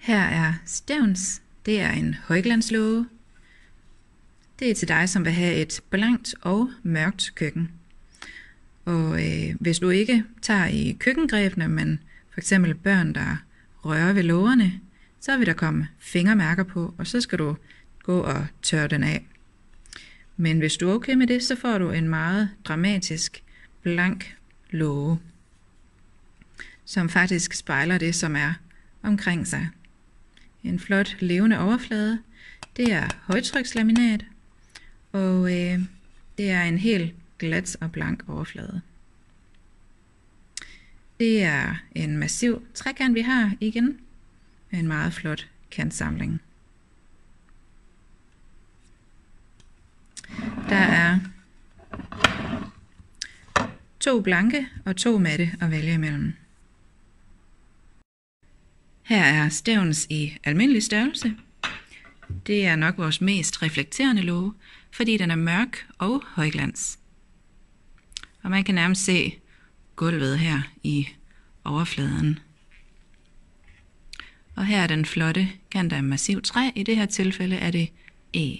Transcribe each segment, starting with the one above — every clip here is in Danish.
Her er stævns. Det er en højglanslåge. Det er til dig, som vil have et blankt og mørkt køkken. Og hvis du ikke tager i køkkengrebene, men for eksempel børn, der rører ved lågerne, så vil der komme fingermærker på, og så skal du gå og tørre den af. Men hvis du er okay med det, så får du en meget dramatisk blank låge, som faktisk spejler det, som er omkring sig. En flot levende overflade. Det er højtrykslaminat, og det er en helt glat og blank overflade. Det er en massiv trekant, vi har igen, med en meget flot kantsamling. Der er 2 blanke og 2 matte at vælge imellem. Her er stævns i almindelig størrelse. Det er nok vores mest reflekterende låge, fordi den er mørk og højglans. Og man kan nærmest se gulvet her i overfladen. Og her er den flotte kant af massiv træ. I det her tilfælde er det E.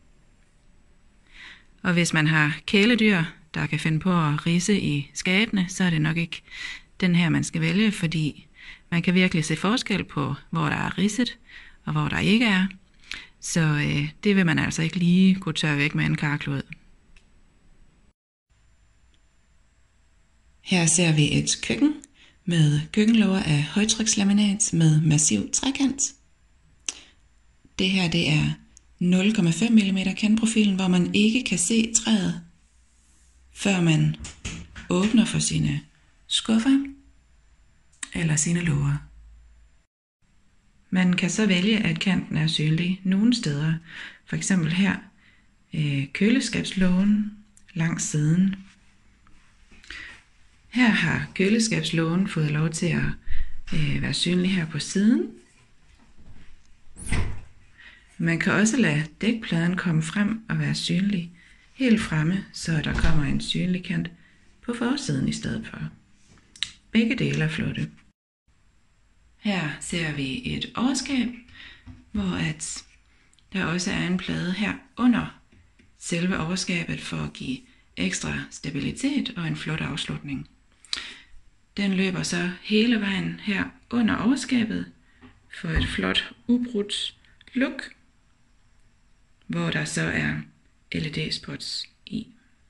Og hvis man har kæledyr, der kan finde på at ridse i skabene, så er det nok ikke den her, man skal vælge, fordi man kan virkelig se forskel på, hvor der er ridset og hvor der ikke er. Så det vil man altså ikke lige kunne tørre væk med en karklud. Her ser vi et køkken med køkkenlåger af højtrykslaminat med massiv trekant. Det her det er 0,5 mm kantprofilen, hvor man ikke kan se træet, før man åbner for sine skuffer eller sine låger. Man kan så vælge, at kanten er synlig nogle steder. For eksempel her køleskabslågen langs siden. Her har køleskabslågen fået lov til at være synlig her på siden. Man kan også lade dækpladen komme frem og være synlig helt fremme, så der kommer en synlig kant på forsiden i stedet for. Begge dele er flotte. Her ser vi et overskab, hvor der også er en plade her under selve overskabet for at give ekstra stabilitet og en flot afslutning. Den løber så hele vejen her under overskabet for et flot ubrudt look, hvor der så er LED-spots i.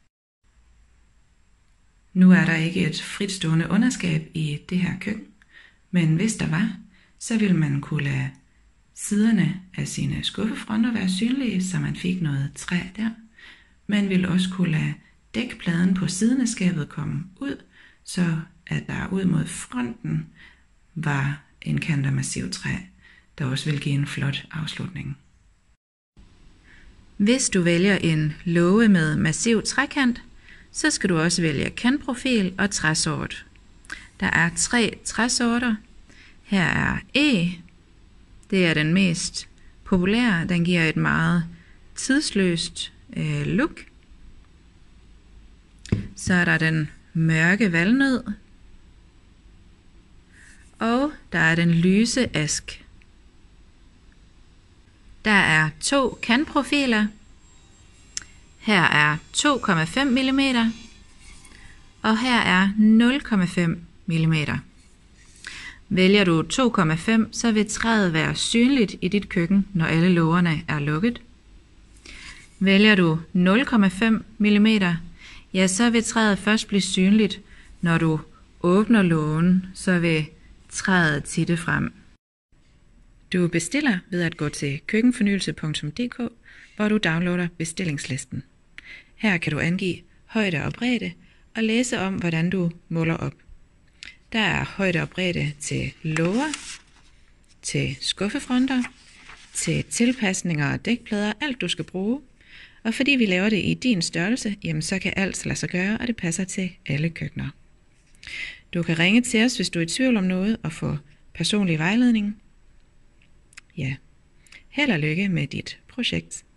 Nu er der ikke et fritstående underskab i det her køkken, men hvis der var, så ville man kunne lade siderne af sine skuffefronter være synlige, så man fik noget træ der. Man ville også kunne lade dækpladen på siden af skabet komme ud, så at der ud mod fronten var en kant af massiv træ, der også vil give en flot afslutning. Hvis du vælger en låge med massiv trækant, så skal du også vælge kantprofil og træsort. Der er 3 træsorter. Her er E. Det er den mest populære. Den giver et meget tidsløst look. Så er der den mørke valnød. Og der er den lyse ask. Der er 2 kantprofiler. Her er 2,5 mm. Og her er 0,5 mm. Vælger du 2,5, så vil træet være synligt i dit køkken, når alle lågerne er lukket. Vælger du 0,5 mm, ja, så vil træet først blive synligt, når du åbner lågen, så vil træet titte frem. Du bestiller ved at gå til køkkenfornyelse.dk, hvor du downloader bestillingslisten. Her kan du angive højde og bredde og læse om, hvordan du måler op. Der er højde og bredde til låger, til skuffefronter, til tilpasninger og dækplader, alt du skal bruge. Og fordi vi laver det i din størrelse, jamen så kan alt lade sig gøre, og det passer til alle køkkener. Du kan ringe til os, hvis du er i tvivl om noget, og få personlig vejledning. Ja, held og lykke med dit projekt.